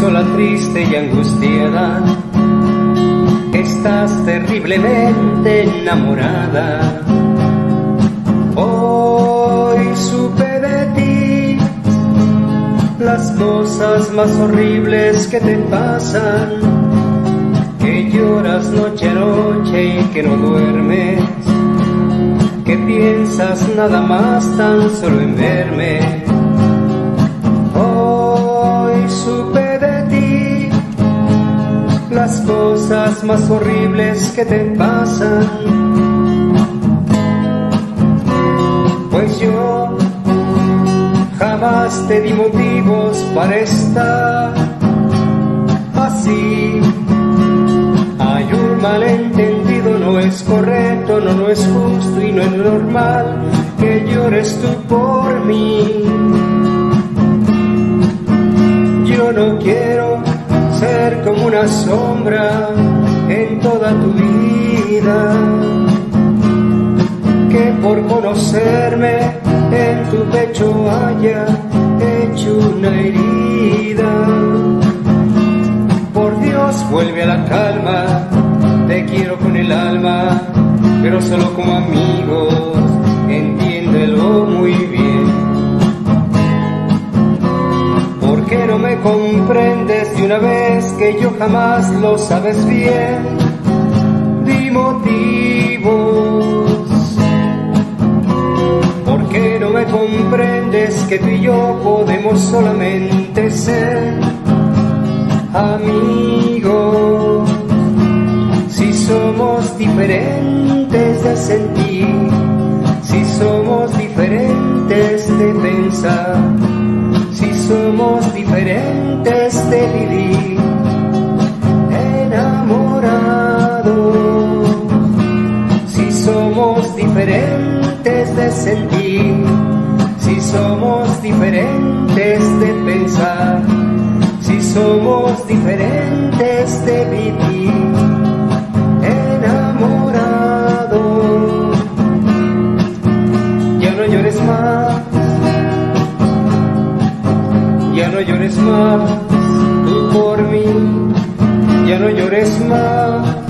sola, triste y angustiada, estás terriblemente enamorada. Hoy supe de ti las cosas más horribles que te pasan, que lloras noche a noche y que no duermes, que piensas nada más tan solo en verme. Hoy supe de ti las cosas más horribles que te pasan, pues yo jamás te di motivos para estar así. Hay un malentendido, no es correcto, no es justo y no es normal que llores tú por mí. Yo no quiero ser como una sombra en toda tu vida, que por conocerme en tu pecho haya hecho una herida. Por Dios, vuelve a la calma, te quiero con el alma, pero solo como amigos, entiéndelo muy bien. ¿Por qué no me comprendes de una vez que yo jamás lo sabes bien? Di motivos. ¿Por qué no me comprendes que tú y yo podemos solamente ser amigos? Si somos diferentes de sentir, si somos diferentes de pensar, si somos diferentes de vivir enamorados, si somos diferentes de sentir, si somos diferentes de pensar, si somos diferentes de vivir enamorados. Ya no llores más, ya no llores más, tú por mí, ya no llores más.